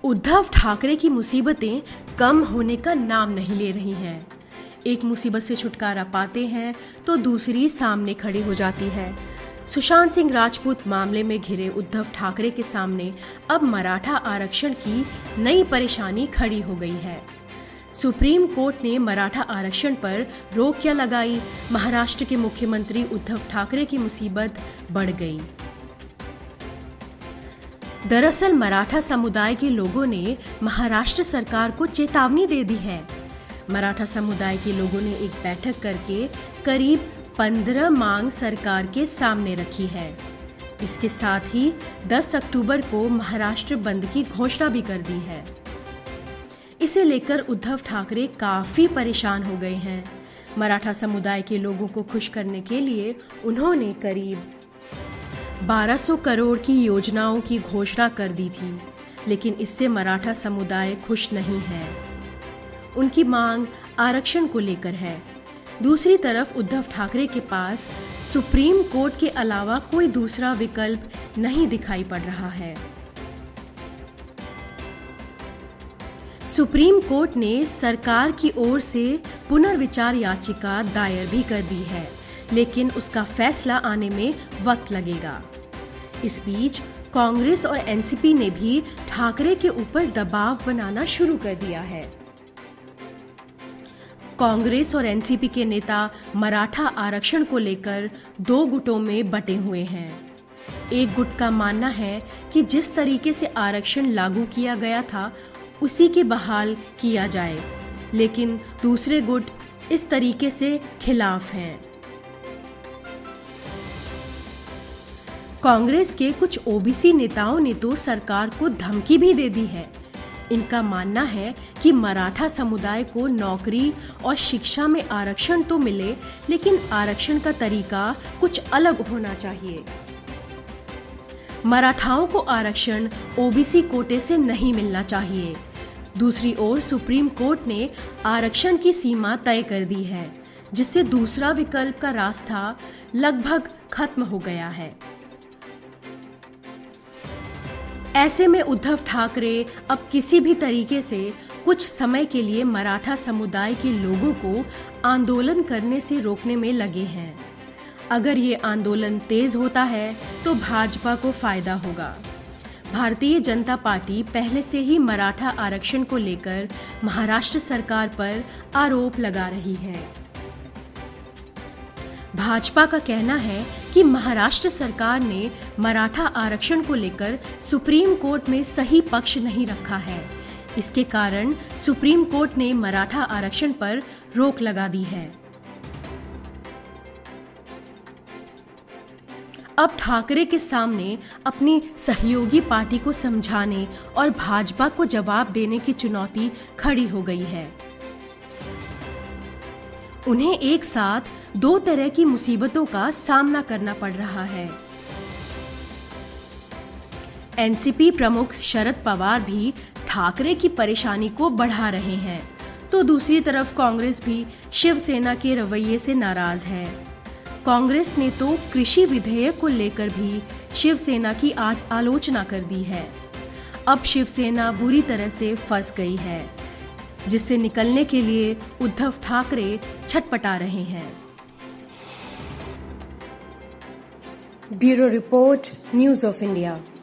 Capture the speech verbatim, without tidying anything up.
उद्धव ठाकरे की मुसीबतें कम होने का नाम नहीं ले रही हैं। एक मुसीबत से छुटकारा पाते हैं तो दूसरी सामने खड़ी हो जाती है। सुशांत सिंह राजपूत मामले में घिरे उद्धव ठाकरे के सामने अब मराठा आरक्षण की नई परेशानी खड़ी हो गई है। सुप्रीम कोर्ट ने मराठा आरक्षण पर रोक क्या लगाई, महाराष्ट्र के मुख्यमंत्री उद्धव ठाकरे की मुसीबत बढ़ गई। दरअसल मराठा समुदाय के लोगों ने महाराष्ट्र सरकार को चेतावनी दे दी है। मराठा समुदाय के लोगों ने एक बैठक करके करीब पंद्रह मांग सरकार के सामने रखी है। इसके साथ ही दस अक्टूबर को महाराष्ट्र बंद की घोषणा भी कर दी है। इसे लेकर उद्धव ठाकरे काफी परेशान हो गए हैं। मराठा समुदाय के लोगों को खुश करने के लिए उन्होंने करीब बारह सौ करोड़ की योजनाओं की घोषणा कर दी थी, लेकिन इससे मराठा समुदाय खुश नहीं है। उनकी मांग आरक्षण को लेकर है। दूसरी तरफ उद्धव ठाकरे के पास सुप्रीम कोर्ट के अलावा कोई दूसरा विकल्प नहीं दिखाई पड़ रहा है। सुप्रीम कोर्ट ने सरकार की ओर से पुनर्विचार याचिका दायर भी कर दी है, लेकिन उसका फैसला आने में वक्त लगेगा। इस बीच कांग्रेस और एनसीपी ने भी ठाकरे के ऊपर दबाव बनाना शुरू कर दिया है। कांग्रेस और एनसीपी के नेता मराठा आरक्षण को लेकर दो गुटों में बटे हुए हैं। एक गुट का मानना है कि जिस तरीके से आरक्षण लागू किया गया था उसी के बहाल किया जाए, लेकिन दूसरे गुट इस तरीके से खिलाफ हैं। कांग्रेस के कुछ ओबीसी नेताओं ने तो सरकार को धमकी भी दे दी है। इनका मानना है कि मराठा समुदाय को नौकरी और शिक्षा में आरक्षण तो मिले, लेकिन आरक्षण का तरीका कुछ अलग होना चाहिए। मराठाओं को आरक्षण ओबीसी कोटे से नहीं मिलना चाहिए। दूसरी ओर सुप्रीम कोर्ट ने आरक्षण की सीमा तय कर दी है, जिससे दूसरा विकल्प का रास्ता लगभग खत्म हो गया है। ऐसे में उद्धव ठाकरे अब किसी भी तरीके से कुछ समय के लिए मराठा समुदाय के लोगों को आंदोलन करने से रोकने में लगे हैं। अगर ये आंदोलन तेज होता है तो भाजपा को फायदा होगा। भारतीय जनता पार्टी पहले से ही मराठा आरक्षण को लेकर महाराष्ट्र सरकार पर आरोप लगा रही है। भाजपा का कहना है कि महाराष्ट्र सरकार ने मराठा आरक्षण को लेकर सुप्रीम कोर्ट में सही पक्ष नहीं रखा है। इसके कारण सुप्रीम कोर्ट ने मराठा आरक्षण पर रोक लगा दी है। अब ठाकरे के सामने अपनी सहयोगी पार्टी को समझाने और भाजपा को जवाब देने की चुनौती खड़ी हो गई है। उन्हें एक साथ दो तरह की मुसीबतों का सामना करना पड़ रहा है। एनसीपी प्रमुख शरद पवार भी ठाकरे की परेशानी को बढ़ा रहे हैं, तो दूसरी तरफ कांग्रेस भी शिवसेना के रवैये से नाराज है। कांग्रेस ने तो कृषि विधेयक को लेकर भी शिवसेना की आज आलोचना कर दी है। अब शिवसेना बुरी तरह से फंस गई है, जिससे निकलने के लिए उद्धव ठाकरे छटपटा रहे हैं। Bureau report, news of India.